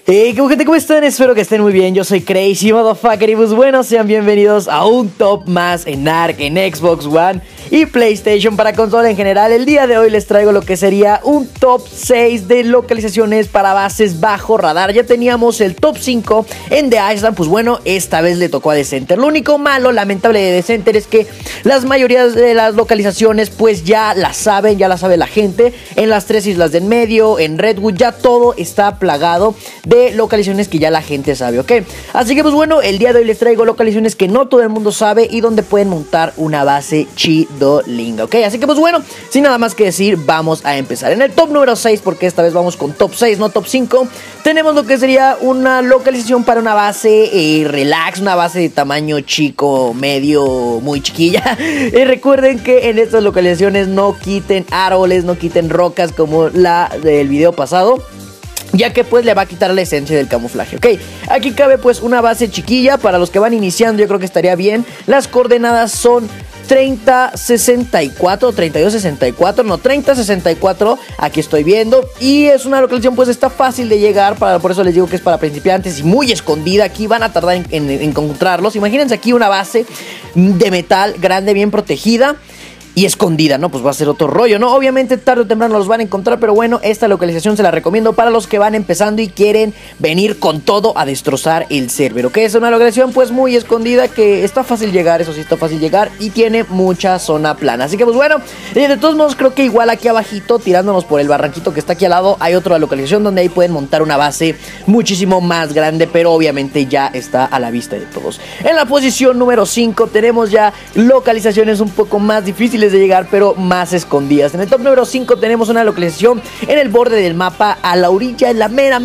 Hey, ¿cómo están? Espero que estén muy bien. Yo soy Crazy Motherfucker y pues bueno, sean bienvenidos a un top más en ARK, en Xbox One y PlayStation para consola en general. El día de hoy les traigo lo que sería un top 6 de localizaciones para bases bajo radar. Ya teníamos el top 5 en The Island, pues bueno, esta vez le tocó a Decenter. Lo único malo, lamentable de Decenter es que las mayorías de las localizaciones pues ya las saben, ya la sabe la gente. En las 3 islas del medio, en Redwood, ya todo está plagado de localizaciones que ya la gente sabe, ¿ok? Así que pues bueno, el día de hoy les traigo localizaciones que no todo el mundo sabe y donde pueden montar una base chidolinga, ¿ok? Así que pues bueno, sin nada más que decir, vamos a empezar. En el top número 6, porque esta vez vamos con top 6, no top 5, tenemos lo que sería una localización para una base relax, una base de tamaño chico, medio, muy chiquilla. Recuerden que en estas localizaciones no quiten árboles, no quiten rocas como la del video pasado, ya que pues le va a quitar la esencia del camuflaje, ¿ok? Aquí cabe pues una base chiquilla. Para los que van iniciando yo creo que estaría bien. Las coordenadas son 3064, 3264, no, 3064, aquí estoy viendo. Y es una localización pues está fácil de llegar, por eso les digo que es para principiantes y muy escondida. Aquí van a tardar en encontrarlos. Imagínense aquí una base de metal grande, bien protegida y escondida, ¿no? Pues va a ser otro rollo, ¿no? Obviamente tarde o temprano los van a encontrar, pero bueno, esta localización se la recomiendo para los que van empezando y quieren venir con todo a destrozar el server, ¿ok? Es una localización pues muy escondida que está fácil llegar, eso sí, está fácil llegar y tiene mucha zona plana. Así que pues bueno, de todos modos creo que igual aquí abajito, tirándonos por el barranquito que está aquí al lado, hay otra localización donde ahí pueden montar una base muchísimo más grande, pero obviamente ya está a la vista de todos. En la posición número 5 tenemos ya localizaciones un poco más difíciles de llegar, pero más escondidas. En el top número 5 tenemos una localización en el borde del mapa, a la orilla, en la mera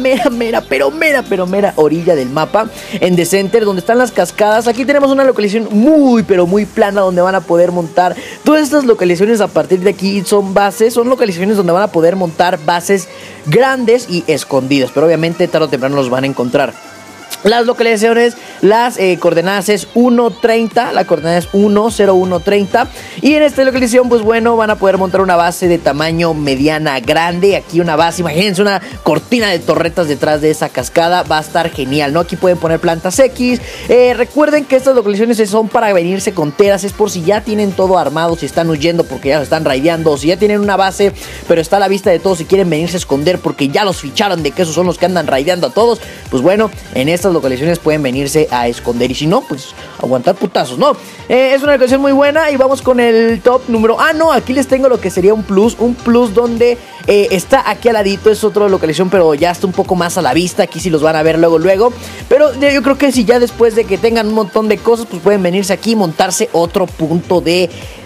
orilla del mapa, en Decenter, donde están las cascadas. Aquí tenemos una localización muy, pero muy plana, donde van a poder montar todas estas localizaciones. A partir de aquí son bases, son localizaciones donde van a poder montar bases grandes y escondidas, pero obviamente tarde o temprano los van a encontrar. Las localizaciones, las coordenadas es 1.30, la coordenada es 1.0130. Y en esta localización, pues bueno, van a poder montar una base de tamaño mediana grande. Aquí una base, imagínense una cortina de torretas detrás de esa cascada. Va a estar genial, ¿no? Aquí pueden poner plantas X. Recuerden que estas localizaciones son para venirse con teras. Es por si ya tienen todo armado, si están huyendo porque ya se están raideando, o si ya tienen una base, pero está a la vista de todos y quieren venirse a esconder porque ya los ficharon de que esos son los que andan raideando a todos. Pues bueno, en estas localizaciones pueden venirse a esconder y si no, pues aguantar putazos, ¿no? Es una localización muy buena y vamos con el top número... no, aquí les tengo lo que sería un plus donde está aquí al ladito, es otra localización, pero ya está un poco más a la vista. Aquí sí los van a ver luego, pero yo creo que si ya después de que tengan un montón de cosas, pues pueden venirse aquí y montarse otro punto de...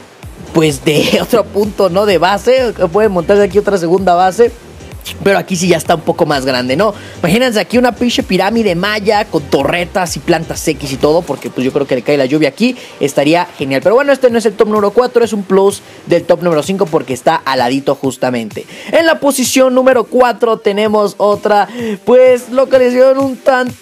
pues de otro punto, ¿no? De base, pueden montarse aquí otra segunda base. Pero aquí sí ya está un poco más grande, ¿no? Imagínense aquí una pinche pirámide maya con torretas y plantas X y todo, porque pues yo creo que le cae la lluvia aquí, estaría genial. Pero bueno, este no es el top número 4, es un plus del top número 5 porque está al ladito justamente. En la posición número 4 tenemos otra, pues localización un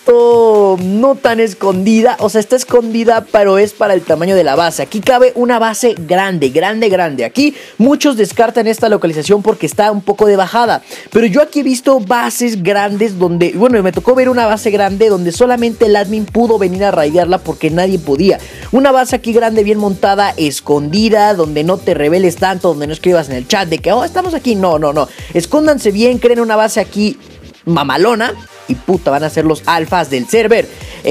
tanto no tan escondida. O sea, está escondida, pero es para el tamaño de la base. Aquí cabe una base grande. Aquí muchos descartan esta localización porque está un poco de bajada, pero yo aquí he visto bases grandes donde, bueno, me tocó ver una base grande donde solamente el admin pudo venir a raidearla porque nadie podía. Una base aquí grande, bien montada, escondida, donde no te reveles tanto, donde no escribas en el chat de que, estamos aquí. No. Escóndanse bien, creen una base aquí mamalona y puta, van a ser los alfas del server.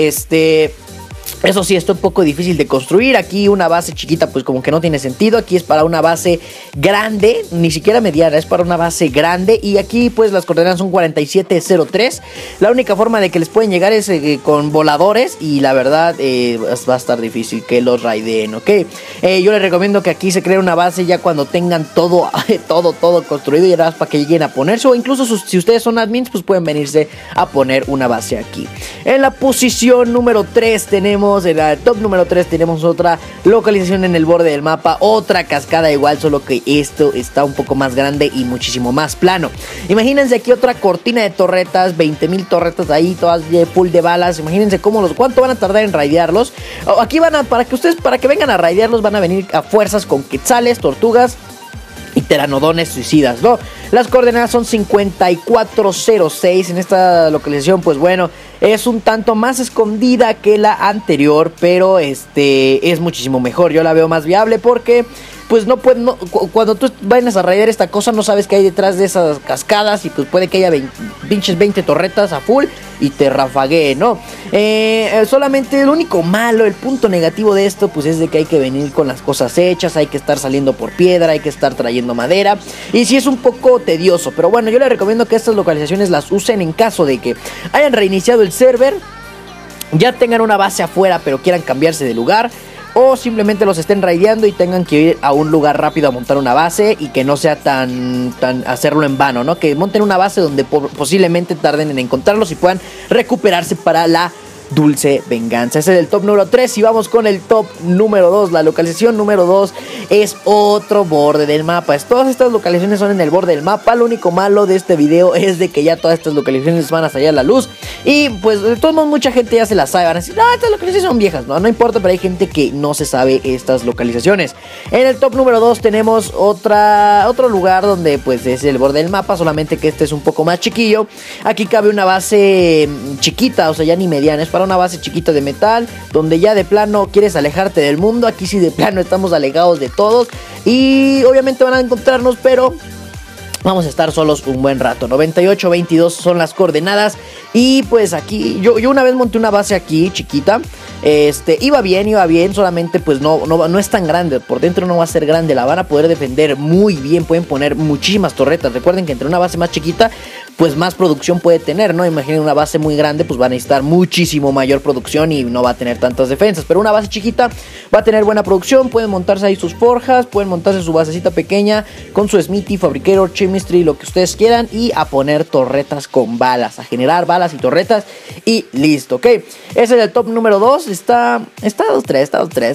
Eso sí, está un poco difícil de construir. Aquí una base chiquita pues como que no tiene sentido. Aquí es para una base grande, ni siquiera mediana, es para una base grande. Y aquí pues las coordenadas son 4703. La única forma de que les pueden llegar es con voladores. Y la verdad va a estar difícil que los raideen, ¿ok? Yo les recomiendo que aquí se cree una base ya cuando tengan todo construido. Y nada más para que lleguen a ponerse. O incluso si ustedes son admins pues pueden venirse a poner una base aquí. En la posición número 3 tenemos... en el top número 3 tenemos otra localización en el borde del mapa, otra cascada igual, solo que esto está un poco más grande y muchísimo más plano. Imagínense aquí otra cortina de torretas, 20,000 torretas ahí, todas full de balas. Imagínense cuánto van a tardar en raidearlos. Aquí para que vengan a raidearlos van a venir a fuerzas con quetzales, tortugas y pteronodones suicidas, ¿no? Las coordenadas son 5406. En esta localización, pues bueno, es un tanto más escondida que la anterior, pero es muchísimo mejor. Yo la veo más viable porque pues cuando tú vayas a raidar esta cosa no sabes qué hay detrás de esas cascadas y pues puede que haya 20 torretas a full y te rafaguee, ¿no? Solamente el único malo, el punto negativo de esto pues es de que hay que venir con las cosas hechas, hay que estar saliendo por piedra, hay que estar trayendo madera y sí es un poco tedioso, pero bueno, yo les recomiendo que estas localizaciones las usen en caso de que hayan reiniciado el server, ya tengan una base afuera pero quieran cambiarse de lugar, o simplemente los estén raideando y tengan que ir a un lugar rápido a montar una base y que no sea tan hacerlo en vano, ¿no? Que monten una base donde posiblemente tarden en encontrarlos y puedan recuperarse para la dulce venganza. Ese es el top número 3 y vamos con el top número 2. La localización número 2 es otro borde del mapa. Todas estas localizaciones son en el borde del mapa. Lo único malo de este video es de que ya todas estas localizaciones van a salir a la luz y pues de todos modos mucha gente ya se las sabe. Van a decir, no, estas localizaciones son viejas. No importa, pero hay gente que no se sabe estas localizaciones. En el top número 2 tenemos otro lugar donde pues es el borde del mapa, solamente que este es un poco más chiquillo. Aquí cabe una base chiquita, o sea ya ni mediana, es para una base chiquita de metal, donde ya de plano quieres alejarte del mundo. Aquí sí de plano estamos alejados de todos y obviamente van a encontrarnos, pero vamos a estar solos un buen rato. 98-22 son las coordenadas. Y pues aquí, yo una vez monté una base aquí, chiquita. Iba bien, solamente pues no es tan grande. Por dentro no va a ser grande, la van a poder defender muy bien. Pueden poner muchísimas torretas. Recuerden que entre una base más chiquita, pues más producción puede tener, ¿no? Imaginen una base muy grande, pues va a necesitar muchísimo mayor producción y no va a tener tantas defensas. Pero una base chiquita va a tener buena producción. Pueden montarse ahí sus forjas, pueden montarse su basecita pequeña con su smithy, fabriquero, chemistry, lo que ustedes quieran, y a poner torretas con balas, a generar balas y torretas y listo, ¿ok? Ese es el top número 2. Está 2-3,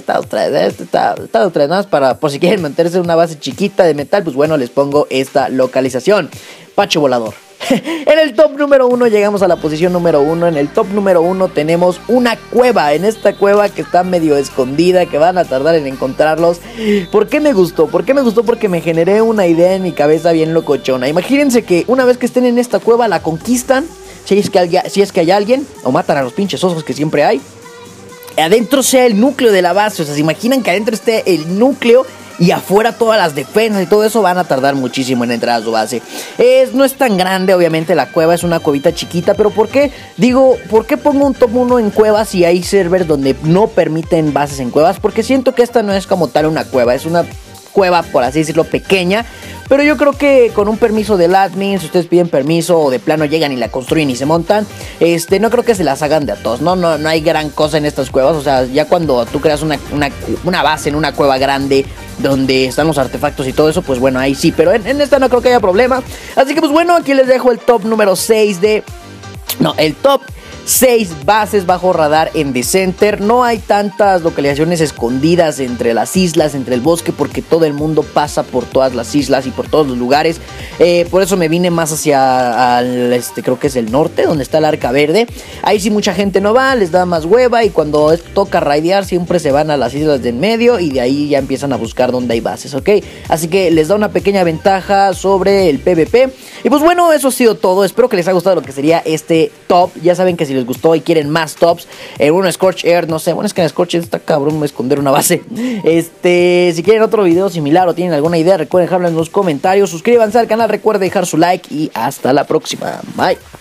nada más para, por si quieren mantenerse una base chiquita de metal, pues bueno, les pongo esta localización. Pacho volador. En el top número 1 llegamos a la posición número 1. En el top número 1 tenemos una cueva. En esta cueva que está medio escondida, que van a tardar en encontrarlos. ¿Por qué me gustó? Porque me generé una idea en mi cabeza bien locochona. Imagínense que una vez que estén en esta cueva la conquistan, si es que hay alguien, o matan a los pinches osos que siempre hay. Adentro sea el núcleo de la base. O sea, se imaginan que adentro esté el núcleo y afuera todas las defensas y todo eso. Van a tardar muchísimo en entrar a su base. No es tan grande, obviamente la cueva es una cuevita chiquita. Pero ¿por qué pongo un top 1 en cuevas si hay servers donde no permiten bases en cuevas? Porque siento que esta no es como tal una cueva, es una cueva, por así decirlo, pequeña. Pero yo creo que con un permiso del admin, si ustedes piden permiso o de plano llegan y la construyen y se montan, no creo que se las hagan de a todos. No hay gran cosa en estas cuevas. O sea, ya cuando tú creas una base en una cueva grande donde están los artefactos y todo eso, pues bueno, ahí sí. Pero en esta no creo que haya problema. Así que pues bueno, aquí les dejo el top número 6 el top 6 bases bajo radar en The Center. No hay tantas localizaciones escondidas entre las islas, entre el bosque, porque todo el mundo pasa por todas las islas y por todos los lugares. Por eso me vine más hacia creo que es el norte, donde está el Arca Verde. Ahí sí mucha gente no va, les da más hueva, y cuando toca raidear siempre se van a las islas de en medio y de ahí ya empiezan a buscar dónde hay bases, ¿ok? Así que les da una pequeña ventaja sobre el PvP. Y pues bueno, eso ha sido todo. Espero que les haya gustado lo que sería este top. Ya saben que si les gustó y quieren más tops, uno Scorch Air, no sé, bueno, es que en Scorch Air está cabrón esconder una base. Si quieren otro video similar o tienen alguna idea, recuerden dejarlo en los comentarios. Suscríbanse al canal, recuerden dejar su like y hasta la próxima. Bye.